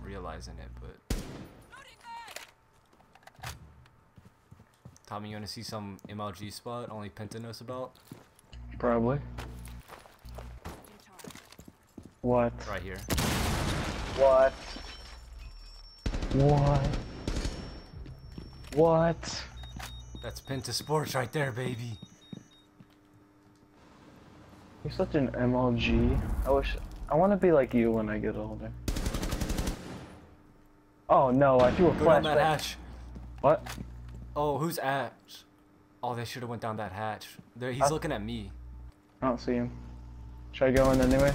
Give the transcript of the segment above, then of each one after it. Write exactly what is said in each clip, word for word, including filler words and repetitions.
realizing it, but... Tommy, you wanna see some M L G spot only Penta knows about? Probably. What? Right here. What? What? What? That's Penta Sports right there, baby. You're such an M L G. I wish I want to be like you when I get older. Oh no, I threw a Go down that flashback. hatch. What? Oh, who's at? Oh, they should have went down that hatch. There, he's I looking at me. I don't see him. Should I go in anyways?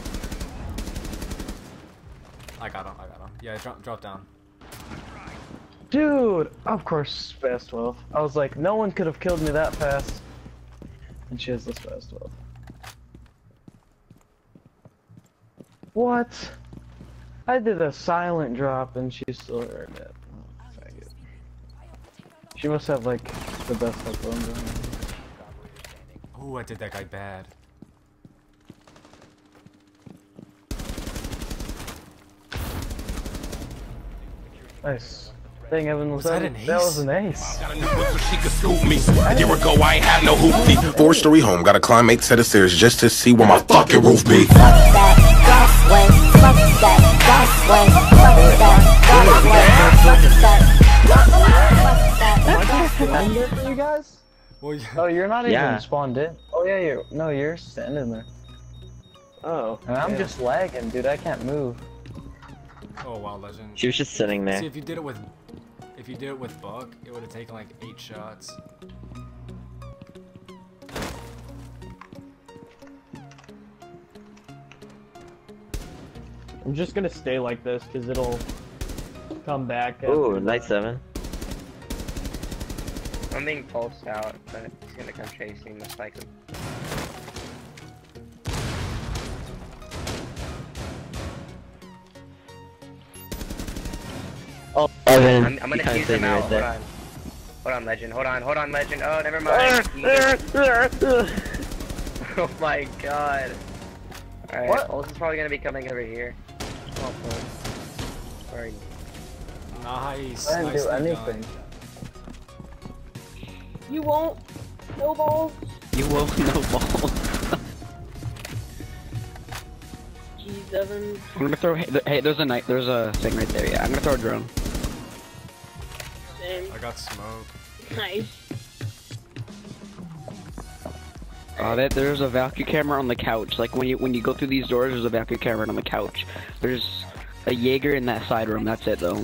I got him. I got him. Yeah, drop, drop down. Dude, of course, Spaz twelve. I was like, no one could have killed me that fast. And she has the Spaz twelve. What? I did a silent drop and she still heard it. Oh, faggot. She must have like the best headphones on. Oh, I did that guy bad. Nice. Dang, Evan, was, Was that that, an ace? that was an ace. Got a new whip so she could scoop me. A year ago, I ain't have no hoopty. Four story home, got to climb eight set of stairs just to see where my fucking roof be. Fuck that, gas way, fuck that, gas way, fuck that, gas way, fuck that, fuck that. Spawned it for you guys? Well, yeah. Oh, you're not even Yeah. spawned in. Oh yeah, you're. No, you're standing there. Oh. And I'm yeah. just lagging, dude. I can't move. Oh wow, legend. She was just sitting there. See, if you did it with, if you did it with Buck, it would have taken like eight shots. I'm just gonna stay like this because it'll come back. Ooh, after night that. seven. I'm being pulsed out, but he's gonna come chasing most likely. Oh, Evan. I'm, I'm gonna you kinda tease saved him me out. right Hold there. on. Hold on, legend. Hold on. Hold on, legend. Oh, never mind. Oh my god. Alright, What? Pulse is probably gonna be coming over here. Come on, Pulse. Sorry. Nice. I didn't do nicely anything. done. You won't. No balls. You won't no ball. Jeez, Evan. I'm gonna throw. Hey, th- hey, there's a night. There's a thing right there. Yeah, I'm gonna throw a drone. Same. I got smoke. Nice. Uh, there, there's a Valkyrie camera on the couch. Like when you when you go through these doors, there's a Valkyrie camera on the couch. There's a Jaeger in that side room. That's it though.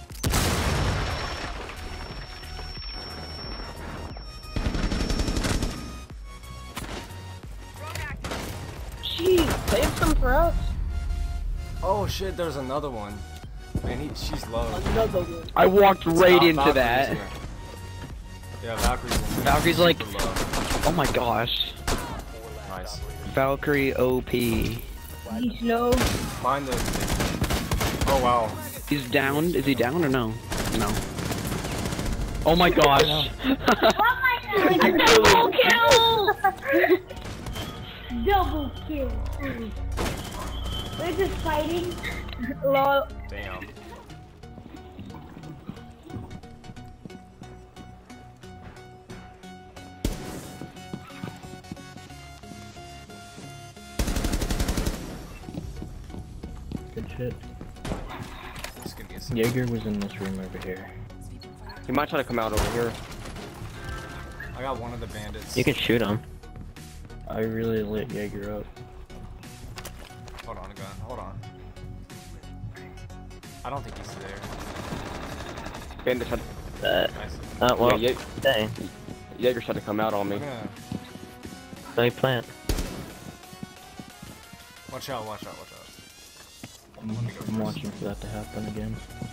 Jeez, save some for us. Oh shit, there's another one. Man, he, she's low. Another one. I walked right Val- into Valkyrie's that. here. Yeah, Valkyrie's in here. Valkyrie's like, Super low. oh my gosh. Nice. Valkyrie O P. He's low. Find the... Oh wow. He's down. Is he down or no? No. Oh my gosh. Double kill! Double kill. We're just fighting. Lol. Damn. Good shit. This is gonna be a sick- Jaeger was in this room over here. He might try to come out over here. I got one of the bandits. You can shoot him. I really lit Jaeger up. Hold on, gun. Hold on. I don't think he's there. Bandit had, Uh, Nice. uh, well, yeah, dang. Jaeger tried to come out on I'm me. gonna... Let me plant. Watch out, watch out, watch out. I'm, I'm watching for that to happen again.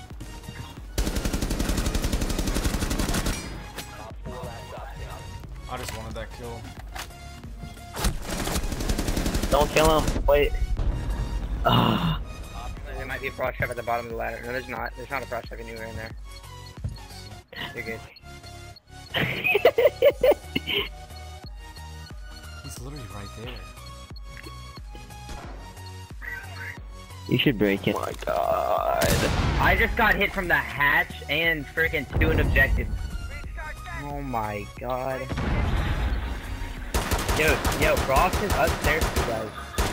I just wanted that kill. Don't kill him. Wait. Ah. There might be a frost trap at the bottom of the ladder. No, there's not. There's not a frost trap anywhere in there. You're good. He's literally right there. You should break it. Oh my god. I just got hit from the hatch and freaking two an objective. Oh my god. Yo, yo, Frost is upstairs, you guys.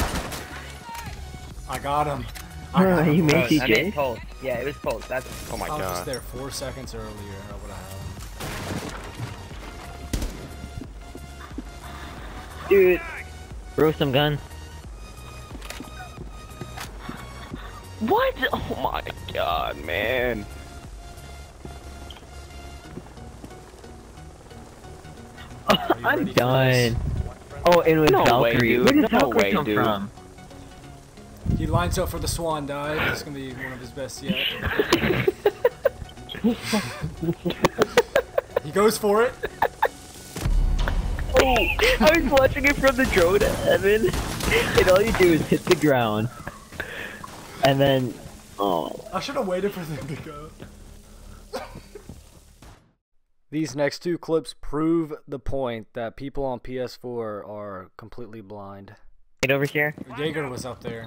I got him. I Oh, got him. you made I T mean, J? Pulse. Yeah, it was Pulse. That's. Oh my I was just god. there four seconds earlier. I would have had him. Dude. Throw some gun. What? Oh my god, man. Are you I'm ready for done. this? Oh, and with No way, Valkyrie. dude. Where did No Valkyrie way, come dude. from? He lines up for the swan dive. It's gonna be one of his best yet. He goes for it. Oh, I was watching it from the drone, Evan, and all you do is hit the ground, and then, oh. I should have waited for them to go. These next two clips prove the point that people on P S four are completely blind. Get over here. Jaeger was up there.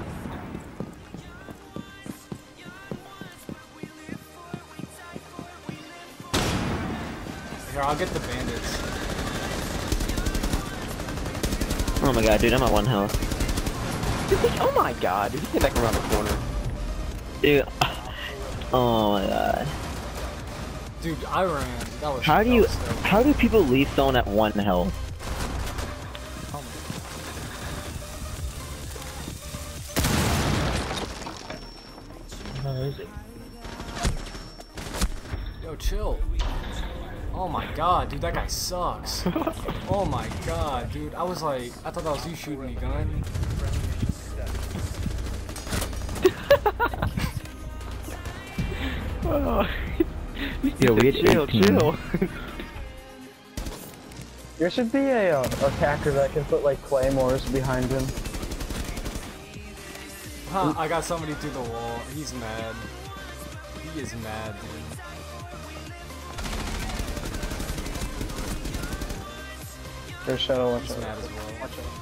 Here, I'll get the bandits. Oh my god, dude, I'm at one health. Oh my god, dude, he came back around the corner. Dude, oh my god. Dude, I ran. That was. How do that you, was so- how do people leave zone at one health? Yo, chill. Oh my god, dude, that guy sucks. Oh my god, dude. I was like, I thought that was you shooting me, gun. Yo, we had chill, eighteen. chill. There should be a uh, attacker that can put like claymores behind him. Huh, I got somebody through the wall. He's mad. He is mad, dude. There's Shadow, watch He's out. mad as well. Watch out.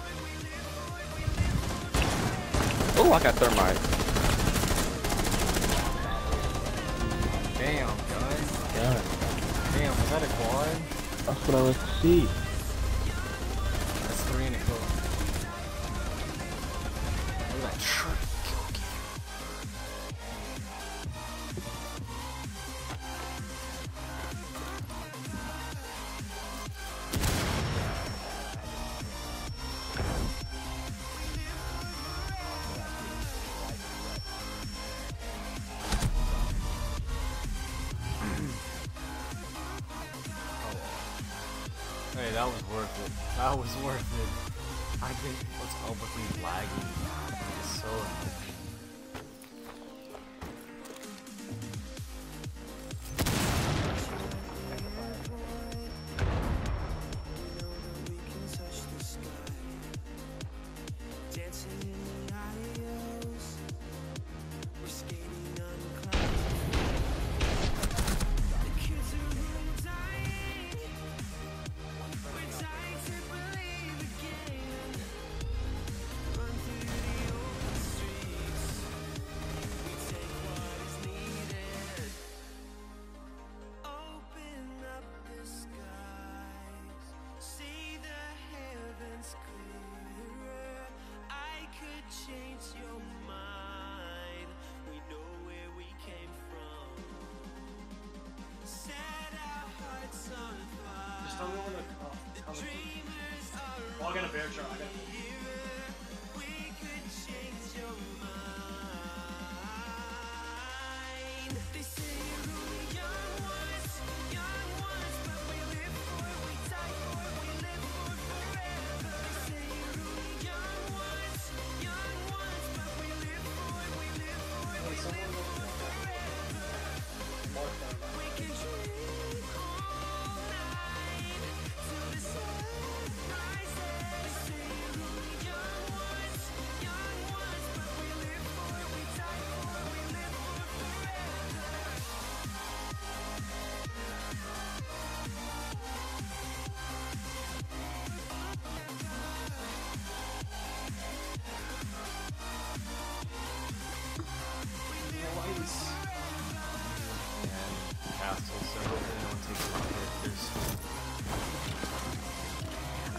Oh, I got thermite. Damn, guys. Yeah. Damn, was that a quad? That's what I like to see. That's three and a kill. Look at that trick kill game. Hey, that was worth it. That was worth it. I think what's up with me lagging? It's so annoying. I'll get a bear shot. I got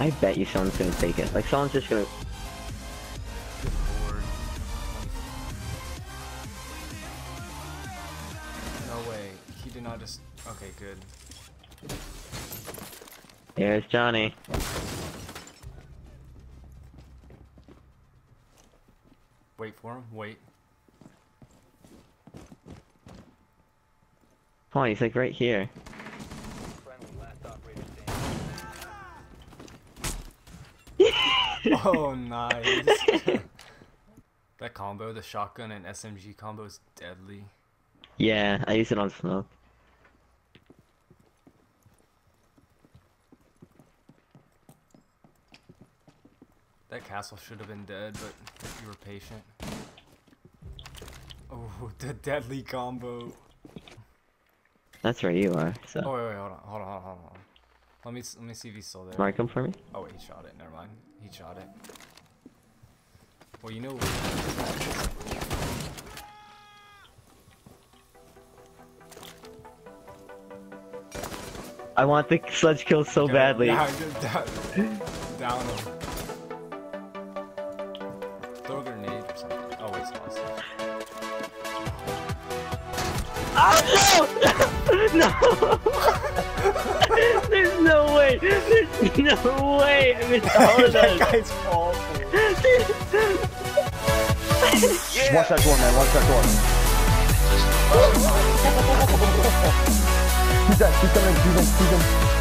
I bet you someone's gonna take it. Like someone's just gonna. Good lord. No way. He did not just. Okay, good. Here's Johnny. Wait for him. Wait. Come on, he's like right here. Oh, nice. That combo, the shotgun and S M G combo is deadly. Yeah, I use it on smoke. That castle should have been dead, but you were patient. Oh, the deadly combo. That's where you are. So Oh, wait, wait, hold on, hold on, hold on, hold on. Let me, let me see if he's still there. mark him for me. Oh, wait, he shot it. Never mind. He shot it. Well, you know. I want the sledge kill so Okay, badly. Yeah, just down, down him. Throw a grenade or something. Oh, wait, it's lost. Oh no! No! There's no way! There's no way! I missed all of That those! guy's awful. Yeah. Watch that door, man. Watch that door. He's that. He's coming. He's in. He's in.